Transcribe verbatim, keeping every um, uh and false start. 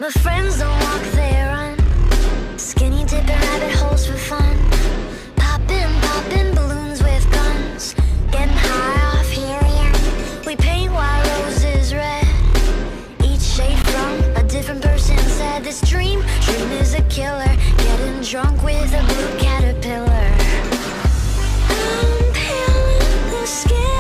But friends don't walk, they run. Skinny dipping rabbit holes for fun. Popping, popping balloons with guns. Getting high off helium. We paint while roses red. Each shade from a different person said this dream, dream is a killer. Getting drunk with a blue caterpillar. I'm pale in the skin.